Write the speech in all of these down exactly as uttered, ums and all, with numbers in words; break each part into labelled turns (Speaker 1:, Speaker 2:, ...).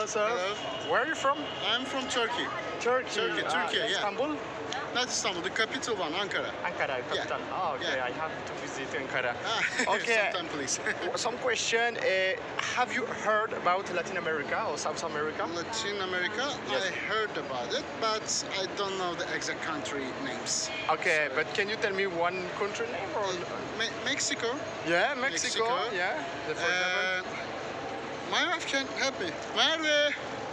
Speaker 1: sir.
Speaker 2: Hello.
Speaker 1: Where are you from?
Speaker 2: I'm from Turkey.
Speaker 1: Turkey.
Speaker 2: Turkey,
Speaker 1: Ah,
Speaker 2: Turkey, yeah.
Speaker 1: Istanbul?
Speaker 2: Not Istanbul, the capital one, Ankara.
Speaker 1: Ankara, capital.
Speaker 2: Yeah.
Speaker 1: Oh, okay.
Speaker 2: Yeah.
Speaker 1: I have to visit Ankara.
Speaker 2: Ah,
Speaker 1: Okay.
Speaker 2: sometime, please.
Speaker 1: Some question. Uh, have you heard about Latin America or South America?
Speaker 2: Latin America,
Speaker 1: Yes.
Speaker 2: I heard about it, but I don't know the exact country names.
Speaker 1: Okay, but can you tell me one country name? Or...
Speaker 2: Me Mexico.
Speaker 1: Yeah, Mexico.
Speaker 2: Mexico.
Speaker 1: Yeah. The, for example.
Speaker 2: Uh, my wife can help me. Merve.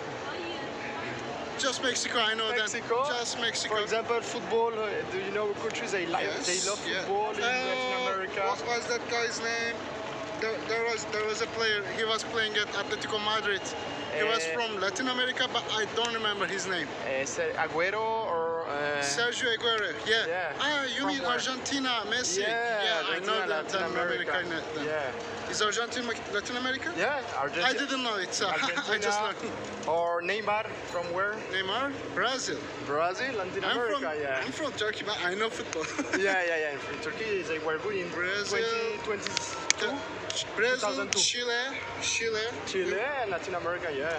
Speaker 2: Just Mexico, I know
Speaker 1: Mexico.
Speaker 2: that. Just Mexico.
Speaker 1: For example, football. Uh, do you know countries they like?
Speaker 2: Yes,
Speaker 1: They love
Speaker 2: yeah.
Speaker 1: football in
Speaker 2: Uh,
Speaker 1: Latin America.
Speaker 2: What was that guy's name? There, there was there was a player. He was playing at Atletico Madrid. He was
Speaker 1: Uh,
Speaker 2: from Latin America, but I don't remember his name.
Speaker 1: Uh, Ser- Aguero or uh,
Speaker 2: Sergio Aguero. Yeah.
Speaker 1: Yeah.
Speaker 2: Ah, you
Speaker 1: From
Speaker 2: mean
Speaker 1: where?
Speaker 2: Argentina, Messi?
Speaker 1: Yeah,
Speaker 2: I know
Speaker 1: Argentina,
Speaker 2: that.
Speaker 1: Latin
Speaker 2: Latin
Speaker 1: America.
Speaker 2: America. then.
Speaker 1: Yeah.
Speaker 2: Is Argentina Latin America?
Speaker 1: Yeah, Argentina.
Speaker 2: I didn't know it. So I
Speaker 1: Argentina
Speaker 2: just learned.
Speaker 1: or Neymar from where?
Speaker 2: Neymar, Brazil.
Speaker 1: Brazil, Latin
Speaker 2: I'm
Speaker 1: America.
Speaker 2: from
Speaker 1: yeah.
Speaker 2: I'm from Turkey, but I know football.
Speaker 1: yeah, yeah, yeah. In Turkey, they were good in
Speaker 2: Brazil.
Speaker 1: twenty twenty-two.
Speaker 2: Brazil,
Speaker 1: two thousand two.
Speaker 2: Chile, Chile.
Speaker 1: Chile and Latin America, yeah.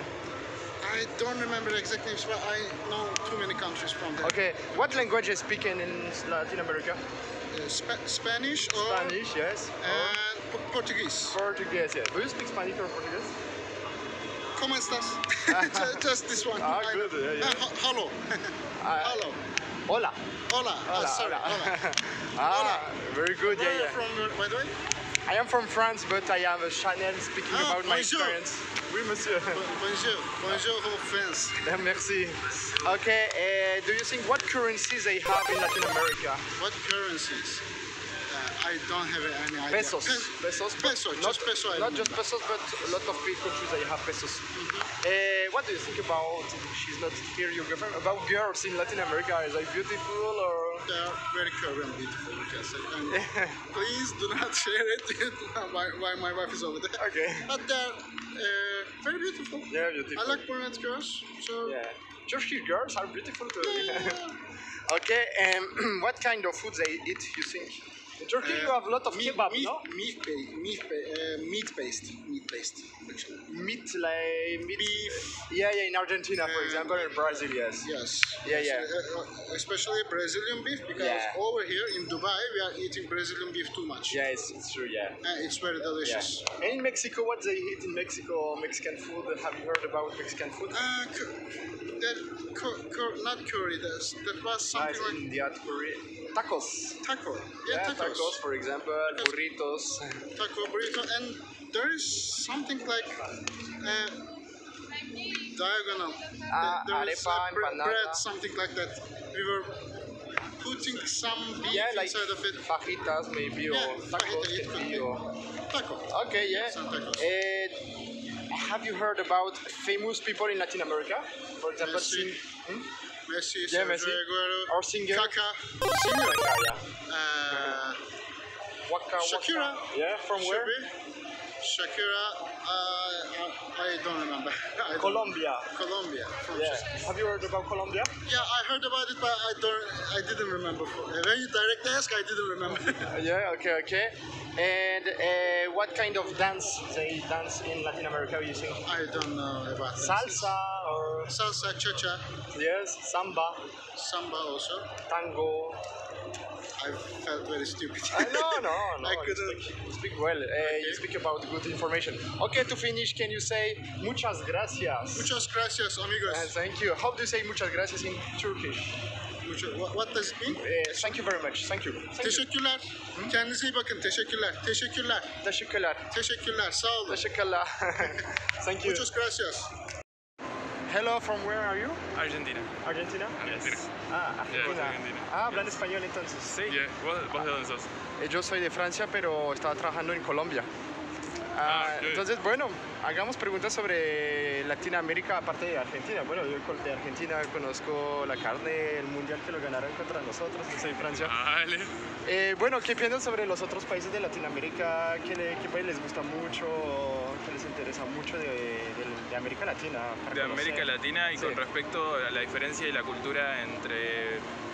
Speaker 2: I don't remember the exact names, but I know too many countries from there.
Speaker 1: Okay, what language is speaking in Latin America?
Speaker 2: Uh, Spa Spanish or
Speaker 1: Spanish, yes. Or
Speaker 2: and P Portuguese.
Speaker 1: Portuguese, yeah. Do you speak Spanish or Portuguese?
Speaker 2: ¿Cómo estás? just, just this one.
Speaker 1: Ah,
Speaker 2: I
Speaker 1: good,
Speaker 2: know.
Speaker 1: yeah, yeah.
Speaker 2: Uh, h- hello.
Speaker 1: Ah,
Speaker 2: hello.
Speaker 1: Hola.
Speaker 2: Hola. Ah,
Speaker 1: Hola,
Speaker 2: sorry.
Speaker 1: hola.
Speaker 2: Hola.
Speaker 1: ah,
Speaker 2: Hola.
Speaker 1: very good,
Speaker 2: Where are
Speaker 1: yeah,
Speaker 2: you
Speaker 1: yeah.
Speaker 2: from, uh, by the way?
Speaker 1: I am from France, but I have a channel speaking
Speaker 2: Ah,
Speaker 1: about my
Speaker 2: bonjour.
Speaker 1: experience. Oui, monsieur.
Speaker 2: Bon- Bonjour. Bonjour, friends.
Speaker 1: Yeah, merci. Okay, uh, do you think what currencies they have in Latin America?
Speaker 2: What currencies? Uh, I don't have any idea.
Speaker 1: Pesos.
Speaker 2: Pe-
Speaker 1: Pesos. but
Speaker 2: Peso,
Speaker 1: Not,
Speaker 2: just peso. I
Speaker 1: not just
Speaker 2: remember.
Speaker 1: pesos, but a lot of big countries they have pesos. Uh, what do you think about? She's not here. Your girlfriend about girls in Latin America? Are they beautiful or?
Speaker 2: They are very curvy and beautiful, we can say. And please do not share it while, while my wife is over there.
Speaker 1: Okay.
Speaker 2: But they're uh, very beautiful.
Speaker 1: Yeah, beautiful.
Speaker 2: I like brunette girls, so
Speaker 1: Yeah. Turkish girls are beautiful too.
Speaker 2: yeah.
Speaker 1: Okay, um, what kind of food they eat? You think? In Turkey, you have a lot of
Speaker 2: meat,
Speaker 1: kebab,
Speaker 2: meat,
Speaker 1: no?
Speaker 2: meat, pa- meat, pa- uh, meat paste, meat paste. Actually.
Speaker 1: Meat like meat.
Speaker 2: Beef.
Speaker 1: Yeah, yeah. In Argentina, for
Speaker 2: Uh,
Speaker 1: example, in Brazil, yes.
Speaker 2: Yes.
Speaker 1: Yeah, yeah.
Speaker 2: Uh, uh, especially Brazilian beef, because
Speaker 1: Yeah.
Speaker 2: over here in Dubai we are eating Brazilian beef too much.
Speaker 1: Yeah, it's, it's true. Yeah.
Speaker 2: Uh, it's very
Speaker 1: Yeah.
Speaker 2: delicious.
Speaker 1: And in Mexico, what they eat in Mexico? Mexican food. Have you heard about Mexican food?
Speaker 2: Uh, cu- that cu- cu- not curry. That's, that was
Speaker 1: Ah,
Speaker 2: something
Speaker 1: it's
Speaker 2: like
Speaker 1: India, curry. Tacos.
Speaker 2: taco. Yeah,
Speaker 1: Yeah,
Speaker 2: tacos.
Speaker 1: tacos, for example, burritos.
Speaker 2: Taco burrito, and there is something like uh, diagonal.
Speaker 1: Ah,
Speaker 2: there is
Speaker 1: arepa,
Speaker 2: a bre-
Speaker 1: empanada.
Speaker 2: bread, something like that. We were putting some beef
Speaker 1: Yeah, like
Speaker 2: inside of it.
Speaker 1: fajitas maybe
Speaker 2: Yeah,
Speaker 1: or tacos
Speaker 2: fajita, it
Speaker 1: can
Speaker 2: could
Speaker 1: be
Speaker 2: be.
Speaker 1: or.
Speaker 2: Taco.
Speaker 1: Okay, yeah.
Speaker 2: Some tacos.
Speaker 1: Uh, have you heard about famous people in Latin America? For example,
Speaker 2: Messi.
Speaker 1: sing, hmm?
Speaker 2: Messi,
Speaker 1: Yeah,
Speaker 2: Sergio
Speaker 1: Messi.
Speaker 2: Aguero,
Speaker 1: Or singer.
Speaker 2: Kaká,
Speaker 1: Singer. Yeah.
Speaker 2: uh,
Speaker 1: Waka,
Speaker 2: Shakira.
Speaker 1: Waka. Yeah, from
Speaker 2: should
Speaker 1: where?
Speaker 2: be. Shakira, uh, I, I don't remember. I don't
Speaker 1: Colombia.
Speaker 2: Colombia. From
Speaker 1: Yeah.
Speaker 2: Shakira.
Speaker 1: Have you heard about Colombia?
Speaker 2: Yeah, I heard about it, but I don't. I didn't remember. When you direct ask, I didn't remember.
Speaker 1: Yeah, okay, okay. And uh, what kind of dance they dance in Latin America, you think?
Speaker 2: I don't know about that.
Speaker 1: Salsa or
Speaker 2: Salsa, cha-cha,
Speaker 1: yes, samba,
Speaker 2: samba also.
Speaker 1: tango.
Speaker 2: I felt very stupid.
Speaker 1: Uh, no, no, no.
Speaker 2: I
Speaker 1: you
Speaker 2: couldn't.
Speaker 1: speak, you speak well. Uh, You speak about good information. Okay, to finish, can you say muchas gracias?
Speaker 2: Muchas gracias, amigos.
Speaker 1: Uh, thank you. How do you say muchas gracias in Turkish?
Speaker 2: Mucho- what, what does it mean?
Speaker 1: Uh, thank you very much. Thank you. Thank you.
Speaker 2: Teşekkürler. Kendinize iyi bakın. Teşekkürler. Teşekkürler.
Speaker 1: Teşekkürler.
Speaker 2: Teşekkürler. Sağ olun.
Speaker 1: Teşekkürler. Thank you.
Speaker 2: Muchas gracias.
Speaker 1: Hello, from where are you?
Speaker 3: Argentina.
Speaker 1: Argentina?
Speaker 3: Argentina.
Speaker 1: Ah, Argentina.
Speaker 3: Yeah, Argentina.
Speaker 1: Ah, hablan español entonces. Sí.
Speaker 3: Yeah, ¿vos, vos de dónde sos?
Speaker 1: Eh, Yo soy de Francia, pero estaba trabajando en Colombia. Ah,
Speaker 3: Ah, ok.
Speaker 1: Entonces, bueno, hagamos preguntas sobre Latinoamérica, aparte de Argentina. Bueno, yo con- de Argentina conozco la carne, el mundial que lo ganaron contra nosotros, yo soy de Francia.
Speaker 3: Vale.
Speaker 1: Eh, bueno, ¿qué piensan sobre los otros países de Latinoamérica? ¿Qué, le- qué país les gusta mucho? ¿Qué les interesa mucho de, de- de América Latina? para
Speaker 3: De
Speaker 1: conocer?
Speaker 3: América Latina y
Speaker 1: Sí.
Speaker 3: con respecto a la diferencia y la cultura entre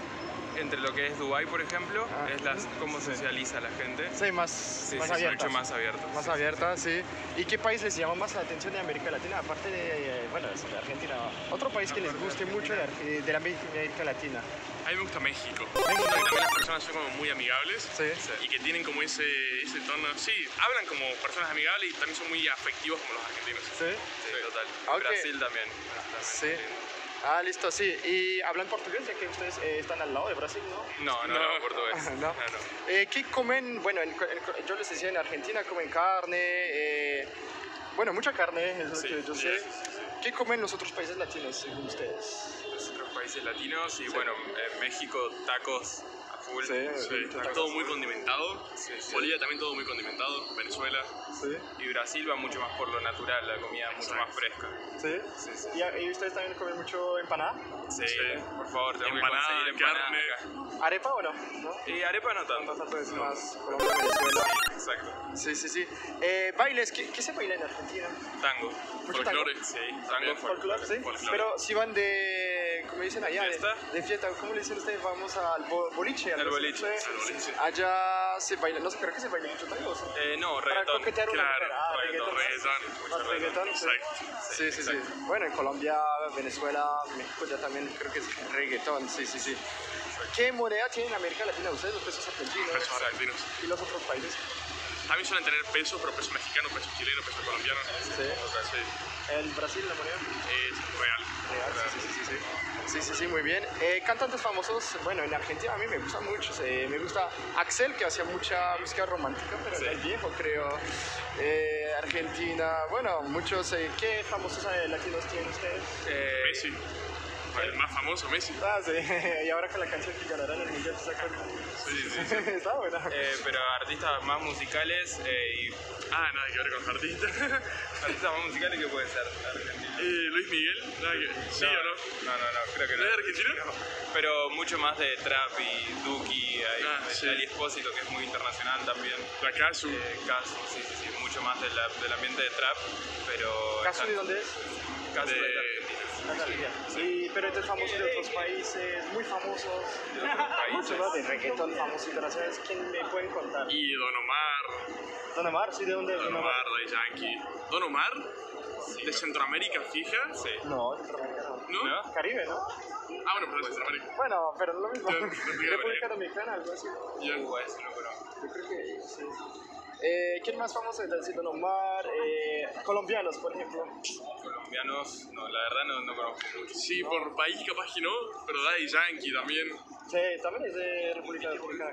Speaker 3: entre lo que es Dubái, por ejemplo,
Speaker 1: Ah,
Speaker 3: es las, cómo socializa la gente.
Speaker 1: Sí, más,
Speaker 3: Sí,
Speaker 1: más
Speaker 3: sí, sí,
Speaker 1: abiertas.
Speaker 3: mucho más abierto.
Speaker 1: Más
Speaker 3: sí.
Speaker 1: abierta, sí. ¿Y qué país les llama más la atención de América Latina? Aparte de, eh, bueno, de Argentina. Otro país que les guste mucho de, Ar- de la América Latina.
Speaker 4: A mí me gusta México. Siento que también las personas son como muy amigables
Speaker 1: Sí.
Speaker 4: y que tienen como ese, ese tono. Sí, hablan como personas amigables y también son muy afectivos como los argentinos.
Speaker 1: Sí.
Speaker 3: Sí, total.
Speaker 1: Ah, ok.
Speaker 3: Brasil también. también
Speaker 1: Sí.
Speaker 3: es lindo.
Speaker 1: Ah, listo, sí. ¿Y hablan portugués ya que ustedes eh, están al lado de Brasil, no?
Speaker 3: No, no, no, portugués.
Speaker 1: No.
Speaker 3: No, no.
Speaker 1: Eh, ¿Qué comen? Bueno, en- en- yo les decía, en Argentina comen carne, eh, bueno, mucha carne, es lo
Speaker 4: Sí,
Speaker 1: que yo
Speaker 4: sí,
Speaker 1: sé.
Speaker 4: sí, sí, sí.
Speaker 1: ¿Qué comen los otros países latinos, según ustedes?
Speaker 3: Los otros países latinos y bueno, en México tacos a full.
Speaker 1: Sí,
Speaker 4: Sí,
Speaker 1: muchos tacos.
Speaker 4: todo muy condimentado.
Speaker 3: Sí, sí.
Speaker 4: Bolivia también todo muy condimentado. Venezuela.
Speaker 1: Sí,
Speaker 3: Y Brasil va mucho más por lo natural, la comida mucho más fresca.
Speaker 1: sí.
Speaker 3: Sí, sí.
Speaker 1: ¿Y, a- y ustedes también comen mucho empanada?
Speaker 3: Sí,
Speaker 4: Sí.
Speaker 3: por favor, tengo que
Speaker 4: Empanada,
Speaker 3: conseguir empanada
Speaker 4: carne.
Speaker 3: acá.
Speaker 1: ¿Arepa o no? ¿No?
Speaker 3: Y arepa no tanto.
Speaker 1: Tanto es más Colombia, Venezuela.
Speaker 3: Exacto.
Speaker 1: Sí, sí, sí. Eh, bailes, ¿qué, qué se baila en Argentina?
Speaker 3: Tango.
Speaker 1: Mucho
Speaker 4: Folclore.
Speaker 1: tango.
Speaker 3: Sí, tango,
Speaker 4: También.
Speaker 1: Folclore, sí.
Speaker 4: Folclore.
Speaker 1: Pero si van de, ¿cómo dicen allá? De-
Speaker 3: ¿Fiesta?
Speaker 1: De, fiesta. ¿Cómo le dicen ustedes? Vamos al bo- boliche.
Speaker 3: Al
Speaker 1: algo así,
Speaker 3: boliche,
Speaker 1: no sé.
Speaker 4: al boliche.
Speaker 1: Allá se baila, no sé, creo que se baila mucho tango. ¿sí?
Speaker 3: Eh, no,
Speaker 1: Para
Speaker 3: reggaetón.
Speaker 1: coquetear una
Speaker 4: Claro,
Speaker 1: mujer. Ah,
Speaker 3: reggaetón,
Speaker 4: reggaetón.
Speaker 1: Más reggaetón, sí.
Speaker 4: Exacto.
Speaker 1: Sí, sí, sí.
Speaker 3: exacto.
Speaker 1: Bueno, en Colombia, Venezuela, México ya también creo que es reggaetón, sí, sí, sí. ¿Qué moneda tienen en América Latina ustedes, los pesos argentinos
Speaker 4: Pesos argentinos.
Speaker 1: y los otros países?
Speaker 4: También suelen tener pesos, pero peso mexicano, peso chileno, peso colombiano.
Speaker 1: Sí.
Speaker 4: Sí,
Speaker 1: ¿El Brasil, la moneda?
Speaker 4: es real.
Speaker 1: Real, sí, sí, sí, sí, sí. Sí, sí, sí, muy bien. Eh, cantantes famosos, bueno, en Argentina a mí me gustan muchos. Eh, me gusta Axel, que hacía mucha música romántica, pero
Speaker 3: Sí.
Speaker 1: ya es viejo, creo. Eh, Argentina, bueno, muchos. Eh, ¿Qué famosos eh, latinos tienen ustedes?
Speaker 3: Eh,
Speaker 4: Messi. El más famoso, Messi.
Speaker 1: Ah, sí. Y ahora con la canción que ganarán el mundial, ¿se sacan?
Speaker 4: Sí, sí, sí.
Speaker 1: Está buena.
Speaker 3: eh, pero artistas más musicales eh, y
Speaker 4: Ah, nada que ver con los artistas.
Speaker 3: artistas más musicales que puede ser argentinos.
Speaker 4: Eh, Luis Miguel, nada que ¿sí
Speaker 3: no,
Speaker 4: o no?
Speaker 3: No, no, no, creo que
Speaker 4: ¿No
Speaker 3: no.
Speaker 4: es argentino?
Speaker 3: Pero mucho más de trap y Duki, hay
Speaker 4: Ah, sí.
Speaker 3: Ali Espósito, que es muy internacional también.
Speaker 4: La Casu.
Speaker 3: Eh, Casu, sí, sí, sí, mucho más de la- del ambiente de trap, pero...
Speaker 1: ¿Caso de
Speaker 3: están-
Speaker 1: dónde es?
Speaker 3: Casu
Speaker 4: De-
Speaker 3: es de Argentina.
Speaker 1: Sí, pero este es famoso de otros países, muy famosos.
Speaker 3: De otros
Speaker 1: Muchos,
Speaker 3: países.
Speaker 1: ¿no? De reggaetón famosos internacionales. ¿Quién me pueden contar?
Speaker 4: Y Don Omar.
Speaker 1: Don Omar, ¿sí? ¿De dónde es
Speaker 4: Don
Speaker 1: Don Omar?
Speaker 4: Omar, Daddy Yankee. Don Omar, de Centroamérica, fija.
Speaker 3: Sí.
Speaker 1: No, Centroamérica no.
Speaker 4: ¿No?
Speaker 3: ¿No?
Speaker 1: Caribe, ¿no?
Speaker 4: Ah, bueno, pero de Centroamérica.
Speaker 1: Bueno, pero no lo mismo.
Speaker 4: Ya, no tengo
Speaker 1: República
Speaker 4: idea.
Speaker 1: Dominicana, algo así.
Speaker 4: Ya.
Speaker 3: Uh, eso no conozco.
Speaker 1: Yo creo que sí. Eh, ¿Quién más famoso es decir Don Omar? Eh, colombianos, por ejemplo.
Speaker 3: Colombianos, no, la verdad no, no conozco mucho.
Speaker 4: Sí, por país capaz que no, pero Daddy Yankee también.
Speaker 1: Sí, también es de República Dominicana.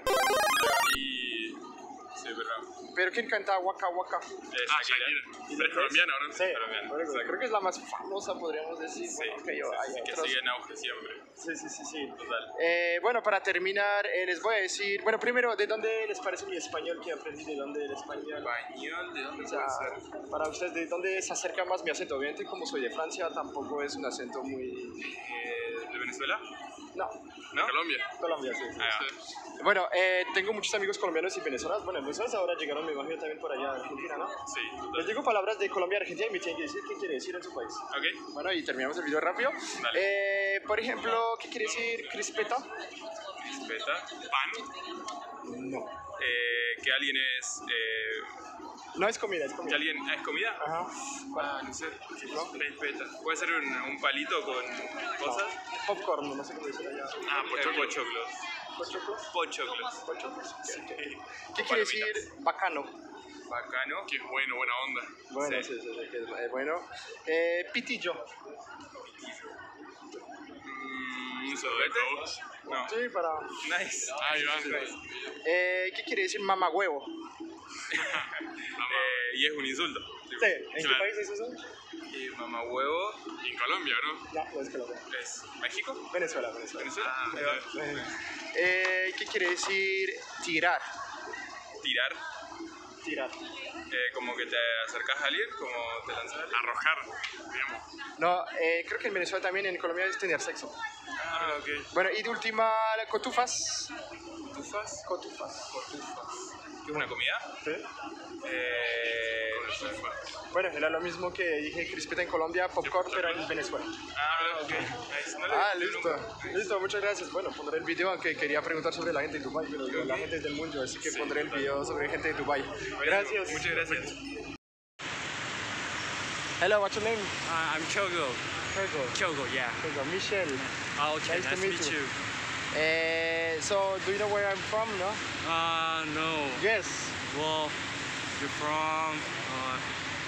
Speaker 4: Y.
Speaker 3: Sí, pero no.
Speaker 1: Pero ¿quién canta Waka Waka?
Speaker 3: Eh,
Speaker 4: Ah,
Speaker 3: Shakira.
Speaker 4: Shakira. Pero es colombiana, ¿no?
Speaker 1: Sí,
Speaker 3: colombiano,
Speaker 1: por eso,
Speaker 3: exacto.
Speaker 1: creo que es la más famosa, podríamos decir.
Speaker 3: Sí,
Speaker 1: Bueno,
Speaker 3: sí,
Speaker 1: que yo,
Speaker 3: sí,
Speaker 1: hay
Speaker 3: sí, que
Speaker 1: otros.
Speaker 3: sigue en auge siempre.
Speaker 1: Sí, sí, sí, sí.
Speaker 3: Total.
Speaker 1: Eh, bueno, para terminar, eh, les voy a decir, bueno, primero, ¿de dónde les parece mi español que aprendí? ¿De dónde el español?
Speaker 3: Español, ¿de dónde
Speaker 1: O sea,
Speaker 3: puede ser?
Speaker 1: para ustedes, ¿de dónde se acerca más mi acento? Obviamente, como soy de Francia, tampoco es un acento muy...
Speaker 3: Eh, ¿De Venezuela?
Speaker 1: No,
Speaker 3: ¿No?
Speaker 4: Colombia.
Speaker 1: Colombia, sí.
Speaker 3: Ah,
Speaker 4: Sí.
Speaker 1: Bueno, eh, tengo muchos amigos colombianos y venezolanos. Bueno, venezolanos ahora llegaron, me imagino, también por allá a Argentina, ¿no?
Speaker 3: sí, total.
Speaker 1: Les digo palabras de Colombia y Argentina y me tienen que decir qué quiere decir en su país.
Speaker 3: Ok.
Speaker 1: Bueno, y terminamos el video rápido.
Speaker 3: Dale.
Speaker 1: Eh, por ejemplo, ¿qué quiere decir crispeta?
Speaker 3: Crispeta.
Speaker 4: Pan.
Speaker 1: No.
Speaker 3: Eh, que alguien es... Eh,
Speaker 1: No es comida, es
Speaker 3: que
Speaker 1: comida.
Speaker 3: alguien... ah, ¿es comida?
Speaker 1: Ajá.
Speaker 3: Ah, no sé. Crispeta. ¿Puede ser un, un palito con cosas?
Speaker 1: Popcorn, no sé cómo decir allá.
Speaker 4: Ah,
Speaker 3: Eh,
Speaker 4: pochoclo.
Speaker 3: pochoclos.
Speaker 1: ¿Pochoclos?
Speaker 3: Pochoclos.
Speaker 1: ¿Pochoclos? Sí. ¿Qué
Speaker 3: Con
Speaker 1: quiere
Speaker 3: palomitas.
Speaker 1: decir bacano?
Speaker 3: Bacano.
Speaker 4: Que es bueno, buena onda.
Speaker 1: Bueno,
Speaker 3: Sí.
Speaker 1: sí, sí, sí, que es eh, bueno. Eh, pitillo.
Speaker 3: Mm, ¿Un sorbete? No.
Speaker 1: Sí, para...
Speaker 3: Nice.
Speaker 4: Ahí va.
Speaker 1: Eh, ¿Qué quiere decir mamahuevo?
Speaker 3: Eh, y es un insulto.
Speaker 1: Sí, ¿en qué
Speaker 4: Claro.
Speaker 1: país es eso?
Speaker 3: Y mamá huevo
Speaker 4: Y en Colombia, ¿no?
Speaker 1: No, no es Colombia.
Speaker 3: es México.
Speaker 1: Venezuela, Venezuela.
Speaker 3: Venezuela.
Speaker 4: Ah,
Speaker 3: Ahí va.
Speaker 1: Eh, eh, ¿Qué quiere decir tirar?
Speaker 3: Tirar.
Speaker 1: Tirar.
Speaker 3: Eh, como que te acercas a alguien, como te lanzas a alguien.
Speaker 4: Arrojar, digamos.
Speaker 1: No, eh, creo que en Venezuela también, en Colombia es tener sexo.
Speaker 3: Ah, ok.
Speaker 1: Bueno, y de última, cotufas.
Speaker 3: ¿Cotufas?
Speaker 1: Cotufas.
Speaker 3: Cotufas. ¿Qué es una comida?
Speaker 1: ¿Sí?
Speaker 3: Eh, no sé.
Speaker 1: Bueno, era lo mismo que dije crispita en Colombia, popcorn, pero en Venezuela.
Speaker 3: Ah, ok. Nice. No lo
Speaker 1: Ah,
Speaker 3: he visto
Speaker 1: listo.
Speaker 3: nunca.
Speaker 1: Listo, muchas gracias. Bueno, pondré el video, aunque quería preguntar sobre la gente de Dubai, pero digo, la gente del mundo, así que
Speaker 3: Sí,
Speaker 1: pondré el
Speaker 3: total.
Speaker 1: video sobre gente de Dubai.
Speaker 3: Bueno,
Speaker 1: Gracias.
Speaker 3: Muchas gracias.
Speaker 1: Hello, what's your name?
Speaker 5: Uh, I'm Kyogo.
Speaker 1: Kyogo.
Speaker 5: Kyogo, yeah.
Speaker 1: Kyogo. Michelle.
Speaker 5: Oh, okay,
Speaker 1: Nice
Speaker 5: nice,
Speaker 1: to
Speaker 5: to
Speaker 1: meet
Speaker 5: meet
Speaker 1: you.
Speaker 5: you.
Speaker 1: Uh, so, do you know where I'm from, no?
Speaker 5: Uh, no.
Speaker 1: Yes.
Speaker 5: Well, you're from uh,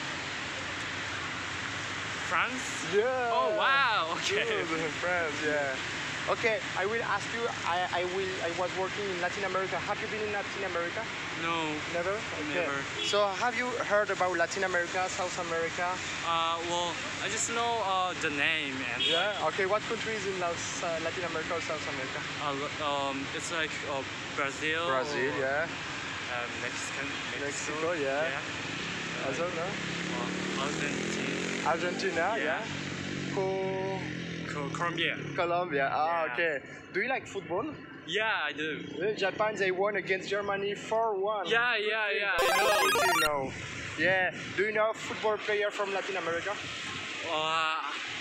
Speaker 5: France?
Speaker 1: Yeah.
Speaker 5: Oh, wow. Okay.
Speaker 1: Good, France, yeah. Okay, I will ask you, I, I will, I was working in Latin America. Have you been in Latin America?
Speaker 5: No.
Speaker 1: Never? Okay.
Speaker 5: Never.
Speaker 1: So, have you heard about Latin America, South America?
Speaker 5: Uh, well, I just know uh, the name and
Speaker 1: Yeah. Okay, what countries in Laos, uh, Latin America or South America?
Speaker 5: uh, um, it's like uh, Brazil.
Speaker 1: Brazil,
Speaker 5: or,
Speaker 1: yeah.
Speaker 5: Uh, Mexican,
Speaker 1: Mexico, yeah.
Speaker 5: yeah.
Speaker 1: Also, no?
Speaker 5: Uh, Argentina.
Speaker 1: Argentina,
Speaker 5: Yeah.
Speaker 1: yeah. Co-
Speaker 5: Co- Colombia.
Speaker 1: Colombia, ah,
Speaker 5: Yeah.
Speaker 1: okay. Do you like football?
Speaker 5: Yeah, I do.
Speaker 1: Uh, Japan, they won against Germany four one.
Speaker 5: Yeah, yeah, yeah, I know.
Speaker 1: You know. Yeah. Do you know a football player from Latin America?
Speaker 5: Uh,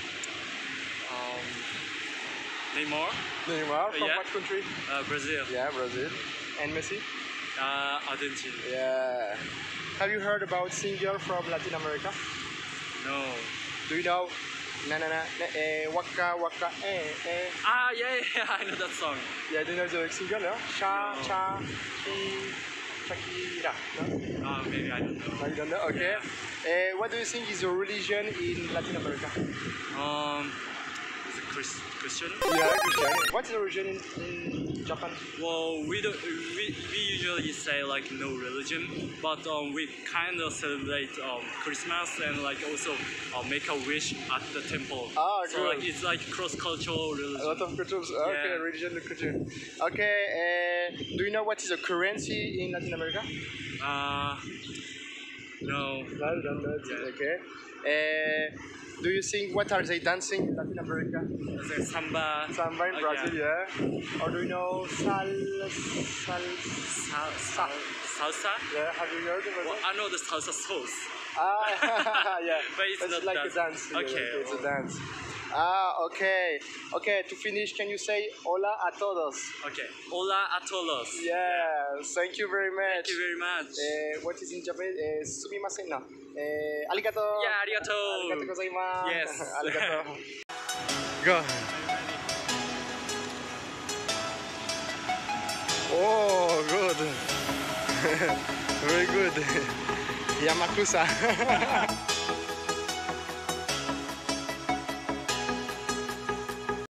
Speaker 5: um, Neymar,
Speaker 1: Neymar, from
Speaker 5: Yeah.
Speaker 1: what country?
Speaker 5: uh, Brazil.
Speaker 1: Yeah, Brazil. And Messi?
Speaker 5: Uh, Argentina.
Speaker 1: Yeah. Have you heard about singer from Latin America?
Speaker 5: No.
Speaker 1: Do you know? Na na na, na eh, waka waka eh eh.
Speaker 5: Ah, yeah, yeah, I know that song.
Speaker 1: Yeah, do you know the singer, no? Sha
Speaker 5: No.
Speaker 1: cha ki Shakira. No?
Speaker 5: Uh, maybe I don't know.
Speaker 1: No, you don't know? Okay. Uh, what do you think is your religion in Latin America?
Speaker 5: Um, is it Chris, Christian?
Speaker 1: Yeah, Christian. What is the religion in, in Japan?
Speaker 5: Well, we don't. We, we usually say like no religion, but um, we kind of celebrate um, Christmas and like also uh, make a wish at the temple.
Speaker 1: Ah,
Speaker 5: so
Speaker 1: good.
Speaker 5: like it's like cross-cultural religion.
Speaker 1: A lot of cultures. Okay,
Speaker 5: Yeah.
Speaker 1: religion and culture. Okay. Uh, do you know what is a currency in Latin America?
Speaker 5: Uh, no.
Speaker 1: No, you don't know. it.
Speaker 5: Yeah.
Speaker 1: Okay. Uh, do you think what are they dancing in Latin America?
Speaker 5: Is there samba?
Speaker 1: Samba in
Speaker 5: Oh,
Speaker 1: Brazil,
Speaker 5: yeah.
Speaker 1: yeah. Or do you know sal sal?
Speaker 5: Sal, sal, salsa?
Speaker 1: Yeah, have you heard about
Speaker 5: Well,
Speaker 1: it?
Speaker 5: I know the salsa sauce.
Speaker 1: Ah, yeah.
Speaker 5: But it's not
Speaker 1: like
Speaker 5: that-
Speaker 1: a dance. Yeah,
Speaker 5: okay,
Speaker 1: it's
Speaker 5: well-
Speaker 1: a dance. Ah, okay. Okay, to finish, can you say hola a todos?
Speaker 5: Okay. Hola a todos.
Speaker 1: Yeah, thank you very much.
Speaker 5: Thank you very much.
Speaker 1: Eh, what is in Japanese? Eh, sumimasen, no. Eh, arigato.
Speaker 5: Yeah, arigato.
Speaker 1: Arigato gozaimasu.
Speaker 5: Yes.
Speaker 1: Arigato. Go. Oh, good. Very good. Yamakusa.